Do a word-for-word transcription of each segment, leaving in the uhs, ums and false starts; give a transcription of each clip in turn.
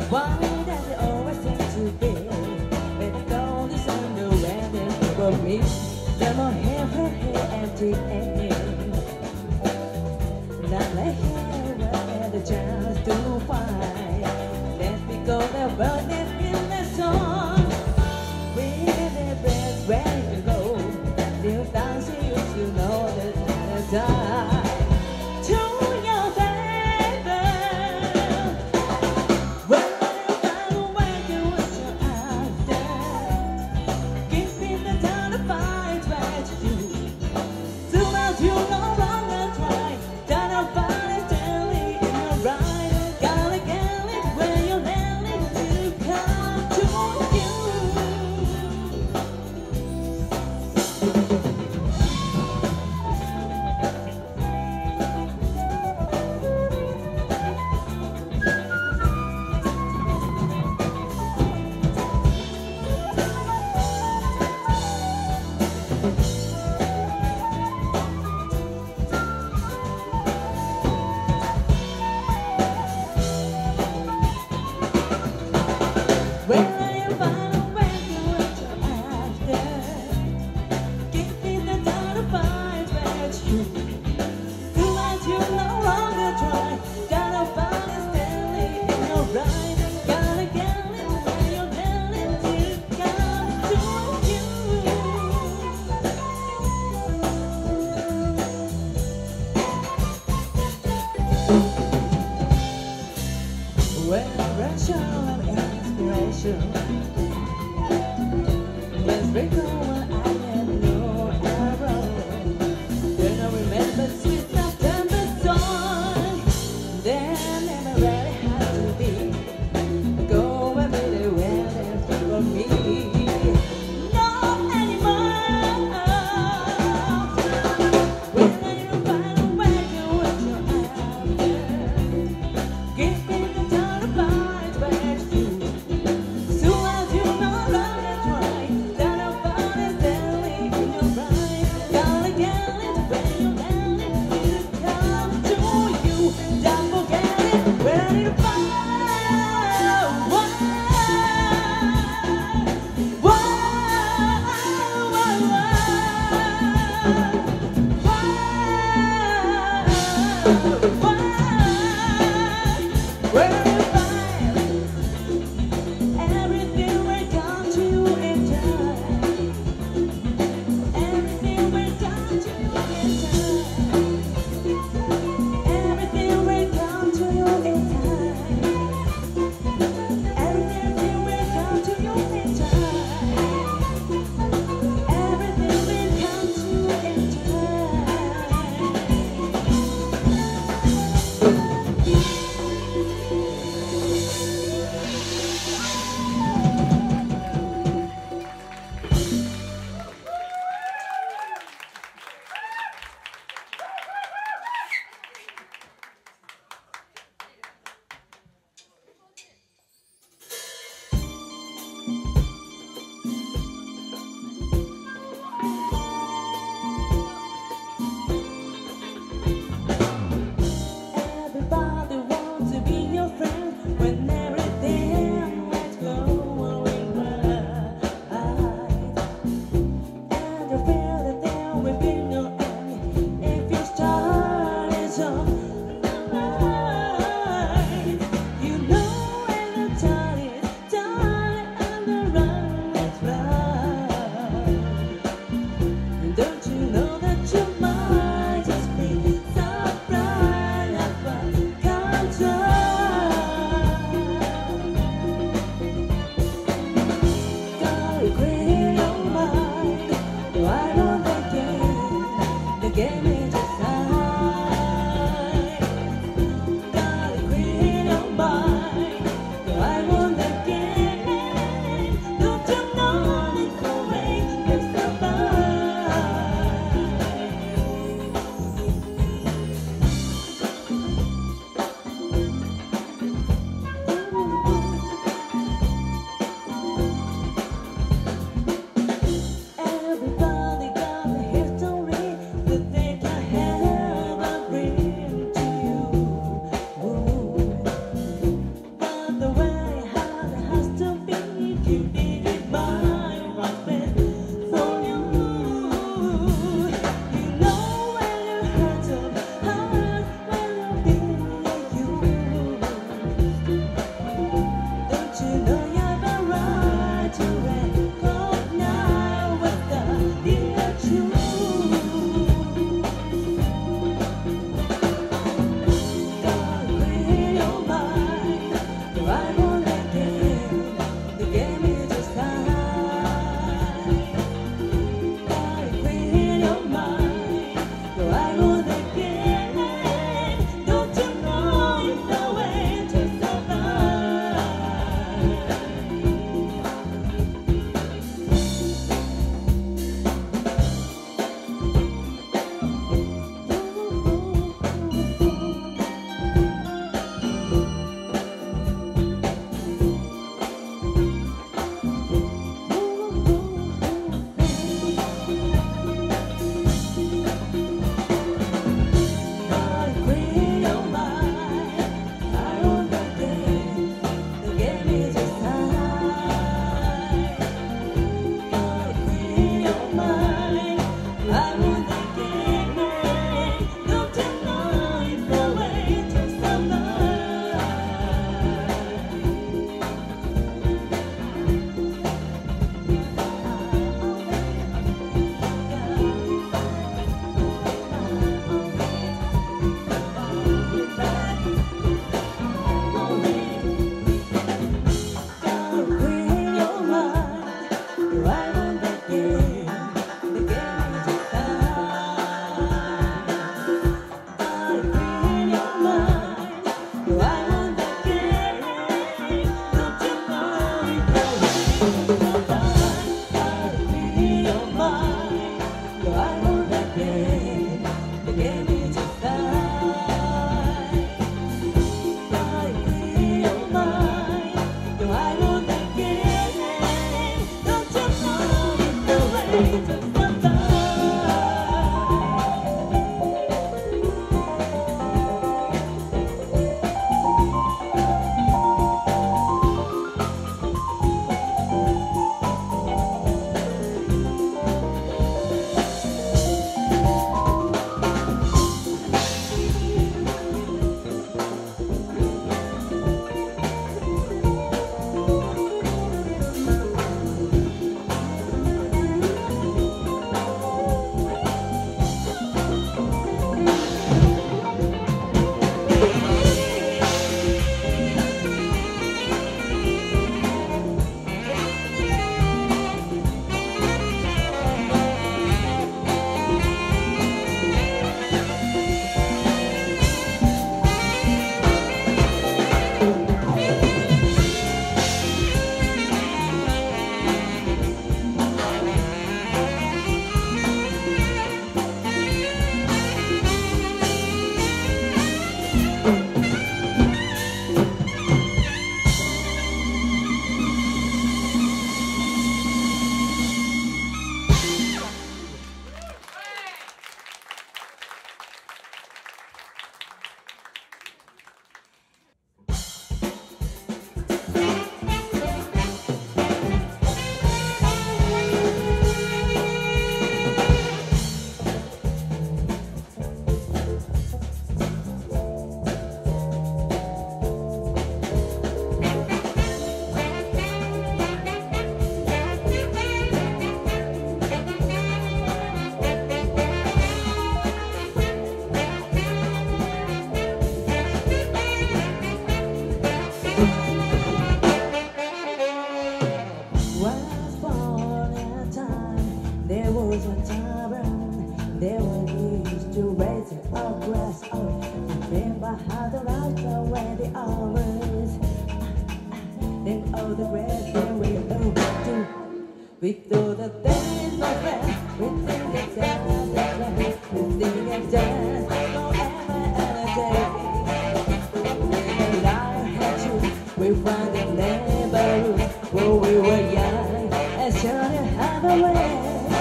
Why does it always seem to be when the gold is underwear is for me? The more hair her hair empty and new. Not like hair where the chance to find. Let's be go the world that's in the song. Where the best ready to go. New dance you you know the time. Let's break over, I have no arrow. Then I remember sweet September song. Then never really had to be. Go away with the weather for me. Not anymore. When I you find a way to what you're after. Give me the time to find where you. With all the days, my friend, we think it's dance, we think it's dance forever and a day. When life had you, we found the neighborhood where we were young and sure to have a way.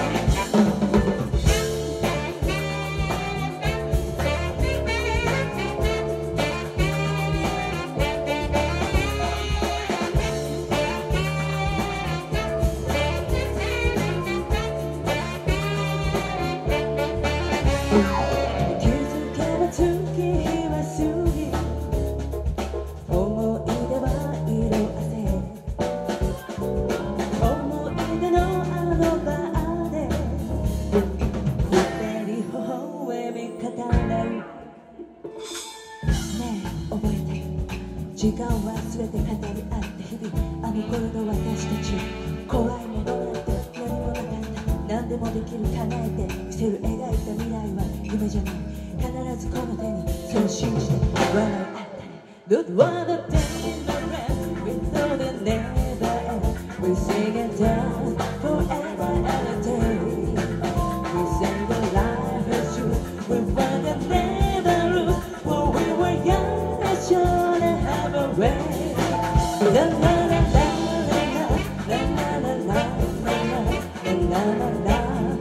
時間は全て語り合って日々あの頃の私たち怖いものなんて何もなかった何でもできる叶えて見せる描いた未来は夢じゃない必ずこの手にそう信じて笑い合ったね Don't wanna take my breath with all the never end We sing and dance forever and a day We sing the life is true We find the never lose When we were young and sure Way. La la la la la la la la la la la la la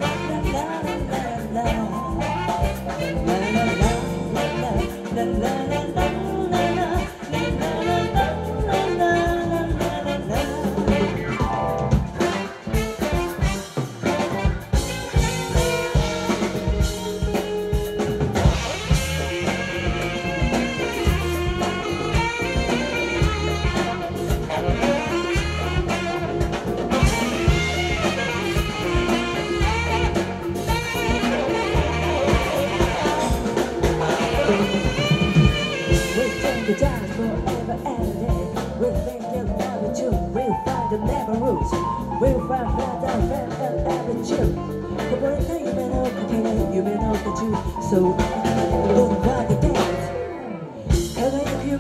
We'll find flat and fat and averageこぼれた夢のかけない夢の途中 So over the dance 輝く夢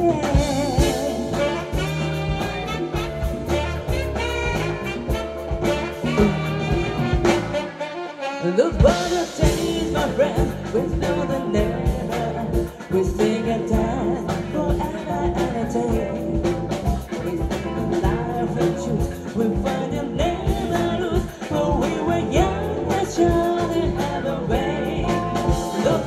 Look for the days, my friend With no the never We sing and dance forever and a day We sing the life and truth We find a never lose When we were young and sure to have a way Look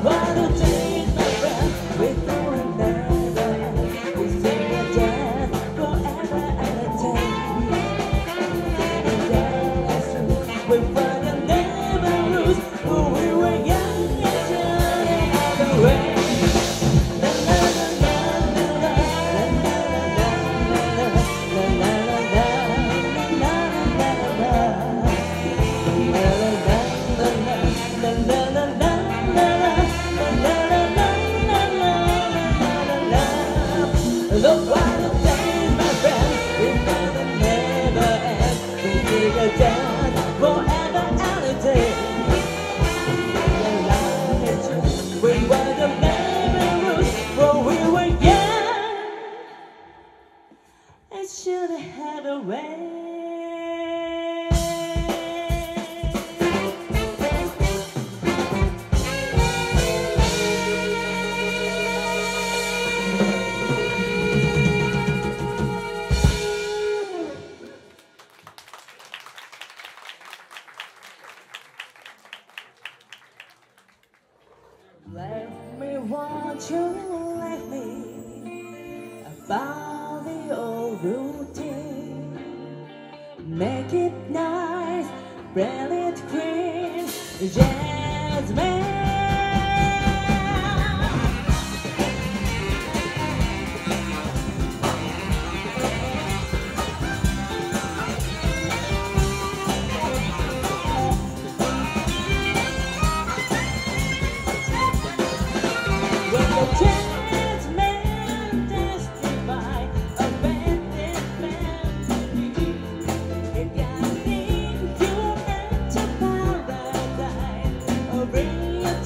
Look what the days, my friend, we never, never end. We take a dance forever and a day. We were the memories when we were young. I should have had a way. Let me want you, let me about the old routine. Make it nice, brilliant green, jasmine. When the jasmine testify abandoned family, if you think you meant to paradise, or bring your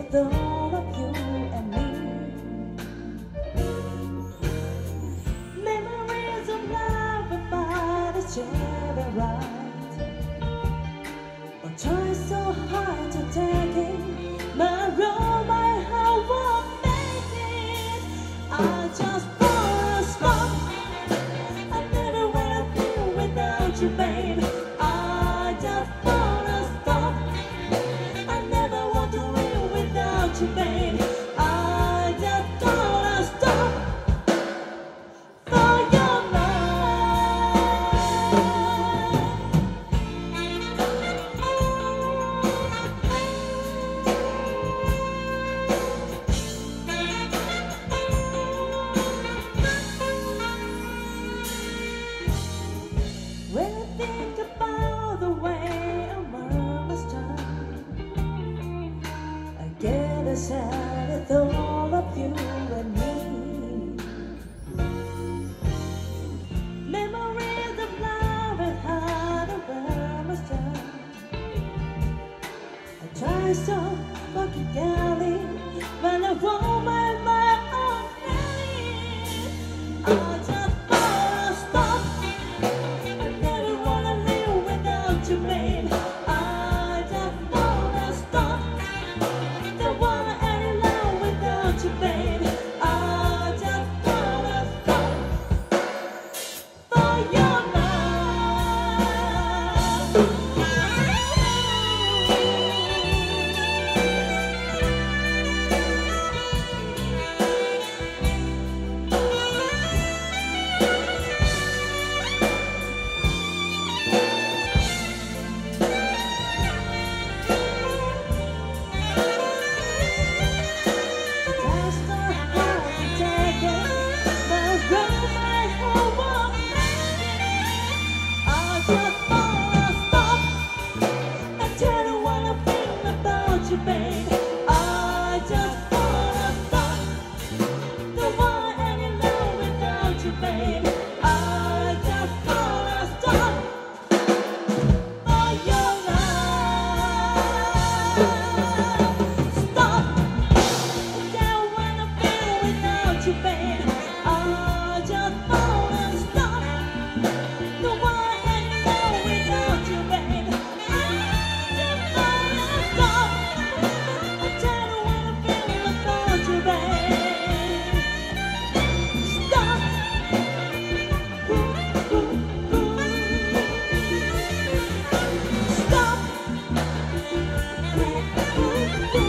thought of you and me. Memories of love about each other right. I try so hard to take it, my road, my heart won't make it. I just wanna stop. I never wanna feel without you, babe. I just wanna stop. I never want to live without you, babe. I just wanna stop for your when I think about the way our mama's done, I get a sad thought of you and me. Memories of love and how the mama's done. I try so fucking darling, but I won't mind my own feeling. I just wanna stop. I never wanna live without you, babe. I just wanna stop. Don't wanna any love without you, babe. I just wanna stop for your love. Just so hard to take it, my road, my whole world made it. I just wanna stop. I don't wanna think about you, babe. I just wanna stop. Don't want any love without you, babe. I just wanna stop for your love. Stop. Don't wanna feel without you, babe. I just wanna stop. Don't want any love without you, babe. I just wanna stop. I don't wanna feel without you, babe. Stop. Ooh, ooh, ooh. Stop. Ooh, ooh, ooh.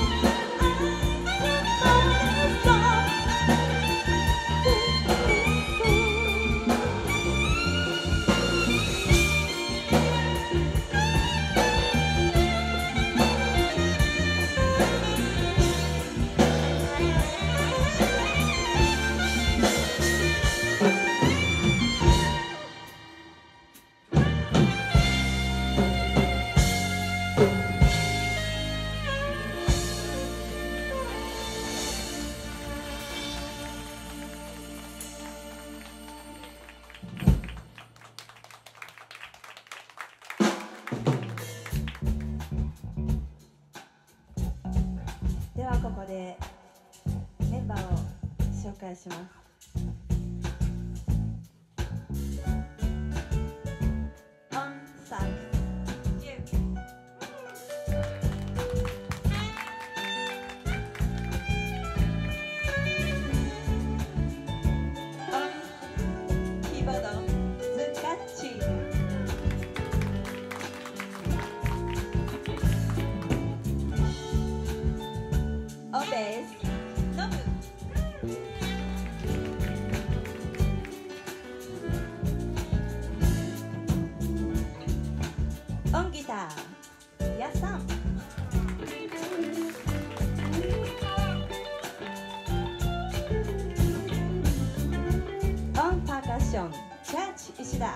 ではここでメンバーを紹介します。オンサックス、オンキーボードズカッチ、オンベースノブ、オンギターヤさん、オンパーカッションチャーチ石田、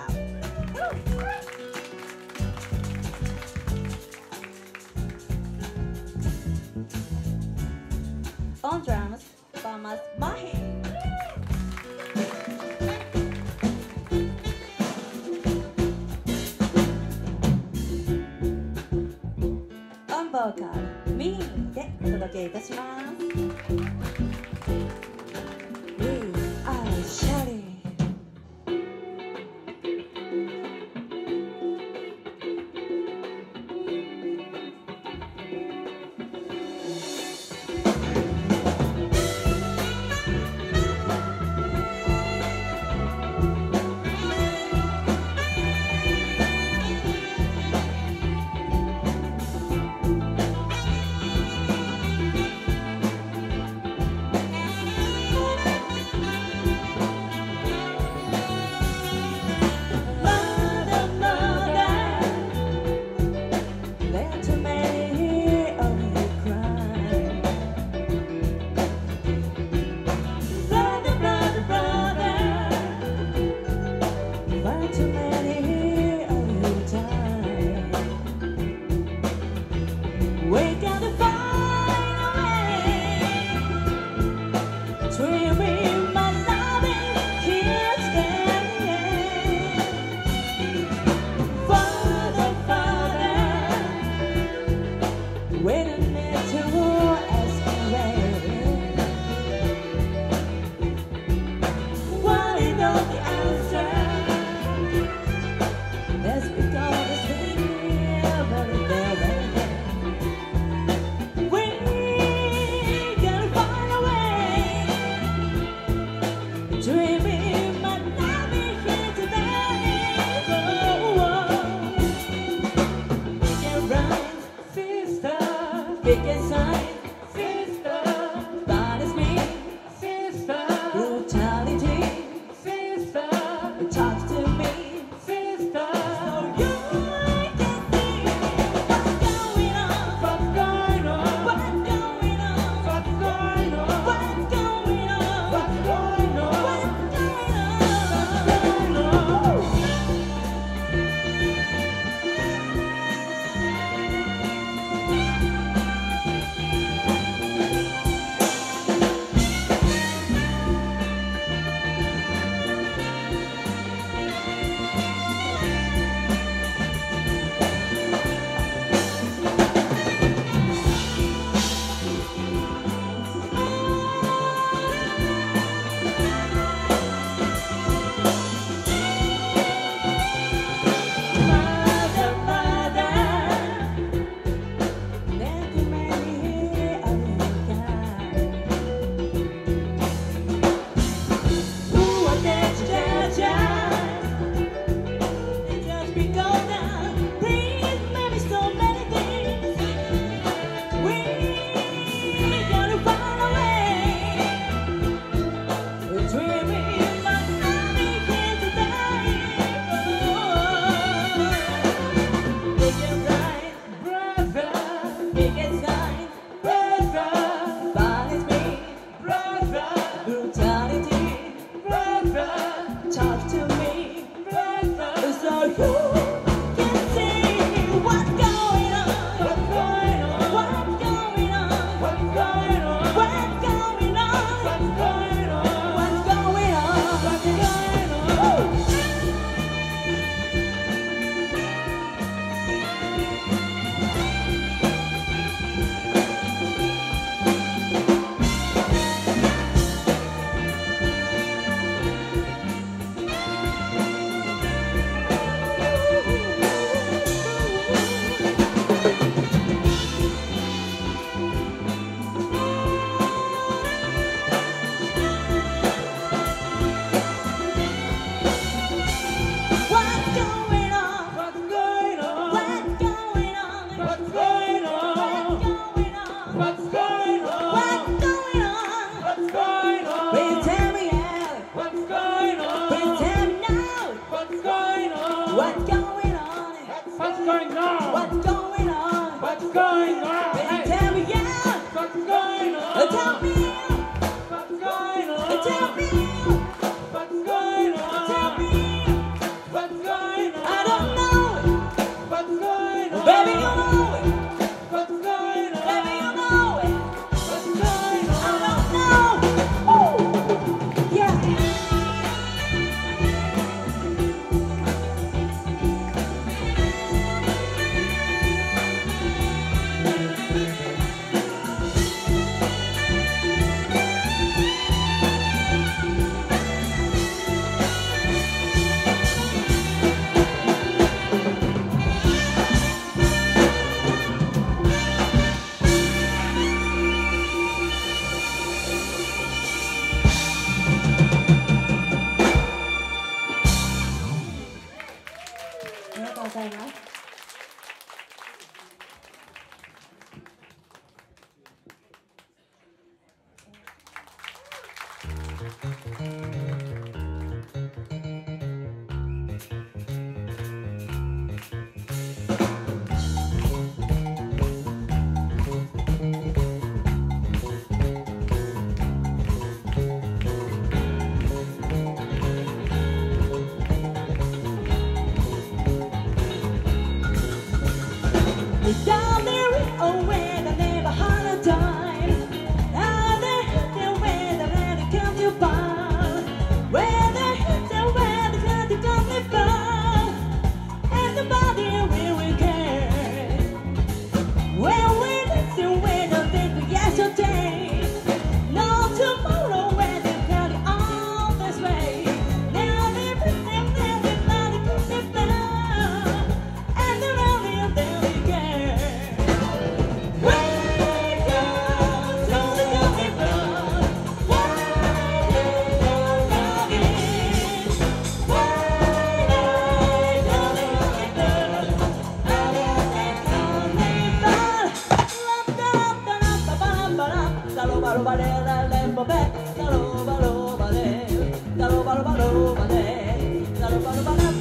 オンドラムストーマスマヒ、オンボーカルミーでお届届けいたします。We are Shari。 Down there, oh, when I never had a time. Now they hit the way the land come to fall. When they hit the way the land come to fall. And the body will we care. When we dance the way the think we yesterday. No tomorrow when they carry on this way. Now they hit the way the land come to fall. And the rally of them. Ba ba ba ba ba ba